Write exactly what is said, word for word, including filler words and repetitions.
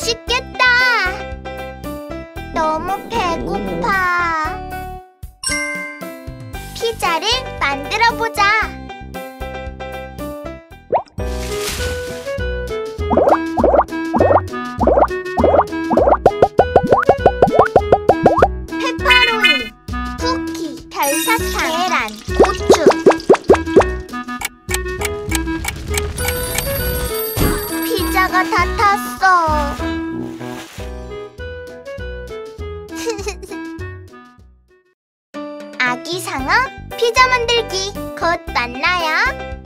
맛있겠다. 너무 배고파. 피자를 만들어 보자. 페퍼로니, 쿠키, 별사탕, 계란, 고추. 피자가 다 탔어. 아기 상어 피자 만들기 곧 만나요.